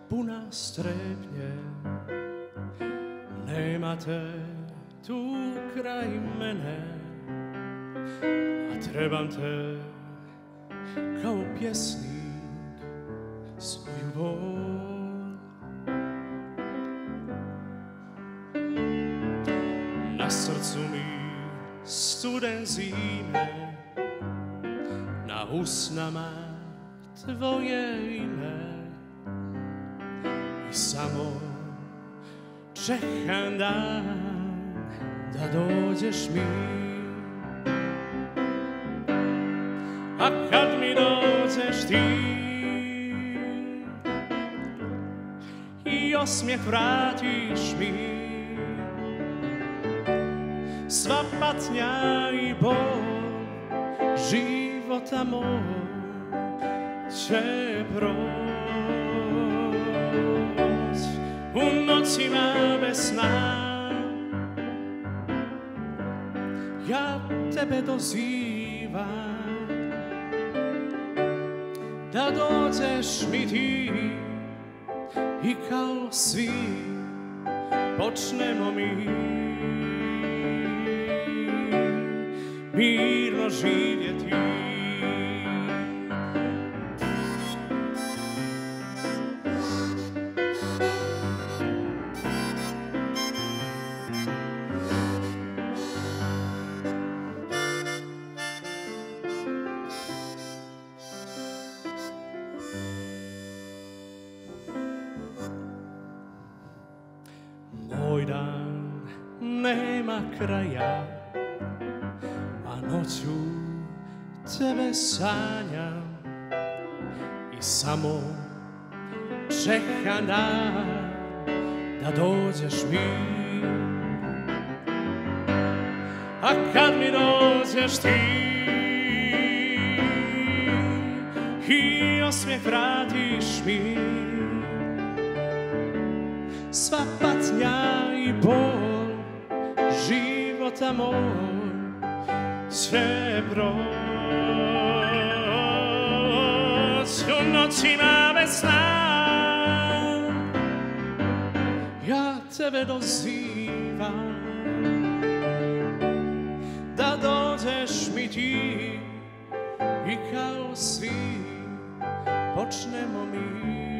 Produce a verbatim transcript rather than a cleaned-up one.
puna strepnje. Nema te tu kraj mene, a trebam te kao pjesnik svoju bol. Na srcu mi studen zime, na usnama tvoje ime i samo čekam dan da dođeš mi. A kad mi dođeš ti i osmijeh vratiš mi, sva patnja i bol života moj će proć. U noćima bez sna ja tebe dozivam, da dođeš mi ti i kao svi počnemo mi mirno živjeti. Moj dan nema kraja, a noću tebe sanjam i samo čekam dan da dođeš mi. A kad mi dođeš ti i osmijeh vratiš mi, sva patnja i bol života moj će proć. U noćima bez sna ja tebe dozivam, da dođeš mi ti i kao svi počnemo mi